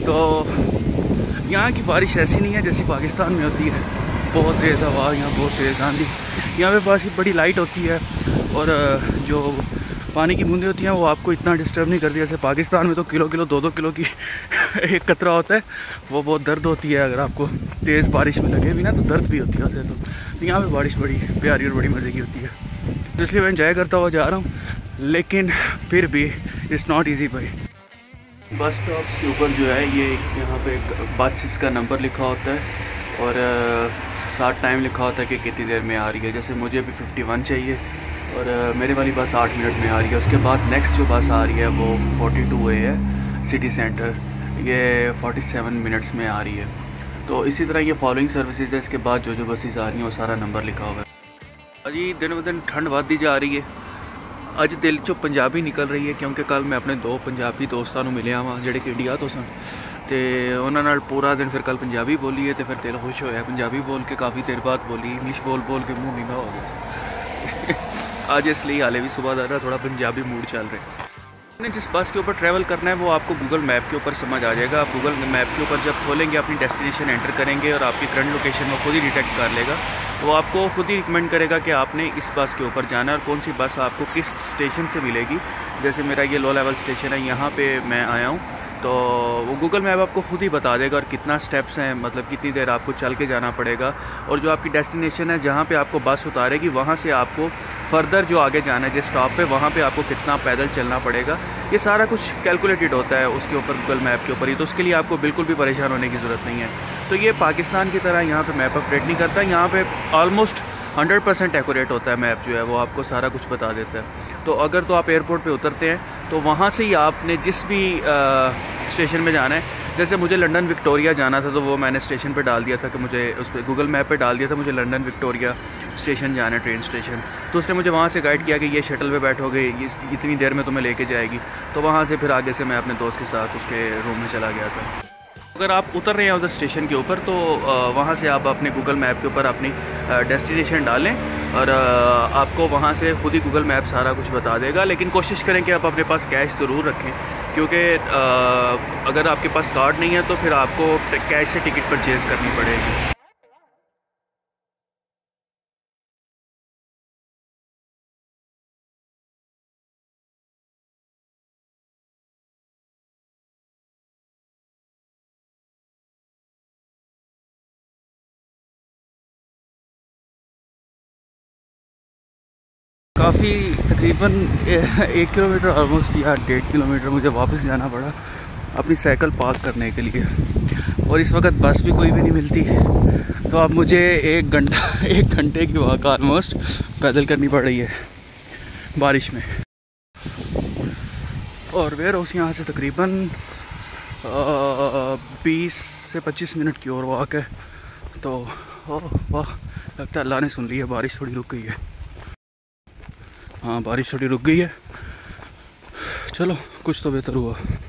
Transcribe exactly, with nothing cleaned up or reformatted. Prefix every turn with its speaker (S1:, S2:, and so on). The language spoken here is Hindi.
S1: तो यहाँ की बारिश ऐसी नहीं है जैसी पाकिस्तान में होती है, बहुत तेज़ हवा, यहाँ बहुत तेज़ आंधी। यहाँ पे बारिश बड़ी लाइट होती है और जो पानी की बूंदें होती हैं वो आपको इतना डिस्टर्ब नहीं करती। जैसे पाकिस्तान में तो किलो किलो दो दो किलो की एक कतरा होता है, वो बहुत दर्द होती है। अगर आपको तेज़ बारिश में लगे भी ना तो दर्द भी होती है उसे। तो यहाँ पे बारिश बड़ी प्यारी और बड़ी मज़े की होती है, इसलिए मैं एंजॉय करता हुआ जा रहा हूँ। लेकिन फिर भी इट्स नॉट ईजी भाई। बस स्टॉप्स के ऊपर जो है ये यहाँ पे एक बस का नंबर लिखा होता है और साथ टाइम लिखा होता है कि कितनी देर में आ रही है। जैसे मुझे भी इक्यावन चाहिए और मेरे वाली बस आठ मिनट में आ रही है। उसके बाद नेक्स्ट जो बस आ रही है वो बयालीस ए है सिटी सेंटर, ये सैंतालीस मिनट्स में आ रही है। तो इसी तरह ये फॉलोइंग सर्विसेज है। इसके बाद जो जो बसेस आ रही हैं वो सारा नंबर लिखा हुआ है। अजी दिन ब दिन ठंड बढ़ती जा रही है। अज दिल चो पंजाबी निकल रही है क्योंकि कल मैं अपने दो पंजाबी दोस्तों को मिलिया वहाँ जोड़े कि इंडिया तो सन, तो उन्होंने पूरा दिन फिर कल पंजाबी बोली है। तो फिर दिल खुश होया, पंजाबी बोल के काफ़ी देर बाद बोली, इंग्लिश बोल बोल के मुँह नींगा हो गया। आज इसलिए हाले भी सुबह ज़्यादा थोड़ा पंजाबी मूड चल रहा है। आपने जिस बस के ऊपर ट्रैवल करना है वो आपको गूगल मैप के ऊपर समझ आ जाएगा। आप गूगल मैप के ऊपर जब खोलेंगे अपनी डेस्टिनेशन एंटर करेंगे और आपकी करंट लोकेशन वो खुद ही डिटेक्ट कर लेगा। वो आपको खुद ही रिकमेंड करेगा कि आपने इस बस के ऊपर जाना है और कौन सी बस आपको किस स्टेशन से मिलेगी। जैसे मेरा ये लो लेवल स्टेशन है, यहाँ पे मैं आया हूँ, तो वो गूगल मैप आपको खुद ही बता देगा और कितना स्टेप्स हैं, मतलब कितनी देर आपको चल के जाना पड़ेगा। और जो आपकी डेस्टिनेशन है जहाँ पे आपको बस उतारेगी वहाँ से आपको फर्दर जो आगे जाना है जिस स्टॉप पे, वहाँ पे आपको कितना पैदल चलना पड़ेगा, ये सारा कुछ कैलकुलेटेड होता है उसके ऊपर गूगल मैप के ऊपर ही। तो उसके लिए आपको बिल्कुल भी परेशान होने की ज़रूरत नहीं है। तो ये पाकिस्तान की तरह यहाँ पे मैप ऑपरेट नहीं करता। यहाँ पे ऑलमोस्ट हंड्रेड परसेंट एक्यूरेट होता है मैप जो है, वो आपको सारा कुछ बता देता है। तो अगर तो आप एयरपोर्ट पे उतरते हैं तो वहाँ से ही आपने जिस भी आ, स्टेशन में जाना है, जैसे मुझे लंदन विक्टोरिया जाना था तो वो मैंने स्टेशन पे डाल दिया था कि मुझे उस पर गूगल मैप पे डाल दिया था मुझे लंदन विक्टोरिया स्टेशन जाना है, ट्रेन स्टेशन। तो उसने मुझे वहाँ से गाइड किया कि ये शटल पे बैठोगे, ये इतनी देर में तुम्हें लेके जाएगी। तो वहाँ से फिर आगे से मैं अपने दोस्त के साथ उसके रूम में चला गया था। अगर आप उतर रहे हैं उधर स्टेशन के ऊपर तो वहाँ से आप अपने गूगल मैप के ऊपर अपनी डेस्टिनेशन डालें और आपको वहाँ से खुद ही गूगल मैप सारा कुछ बता देगा। लेकिन कोशिश करें कि आप अपने पास कैश ज़रूर रखें, क्योंकि अगर आपके पास कार्ड नहीं है तो फिर आपको कैश से टिकट परचेज़ करनी पड़ेगी। काफ़ी तकरीबन एक किलोमीटर ऑलमोस्ट या डेढ़ किलोमीटर मुझे वापस जाना पड़ा अपनी साइकिल पार्क करने के लिए। और इस वक्त बस भी कोई भी नहीं मिलती, तो अब मुझे एक घंटा एक घंटे की वॉक ऑलमोस्ट पैदल करनी पड़ रही है बारिश में। और वेयर हाउस यहाँ से तकरीबन बीस से पच्चीस मिनट की और वॉक है। तो वाह, लगता है अल्लाह ने सुन ली है, बारिश थोड़ी रुक गई है। हाँ, बारिश थोड़ी रुक गई है, चलो कुछ तो बेहतर हुआ।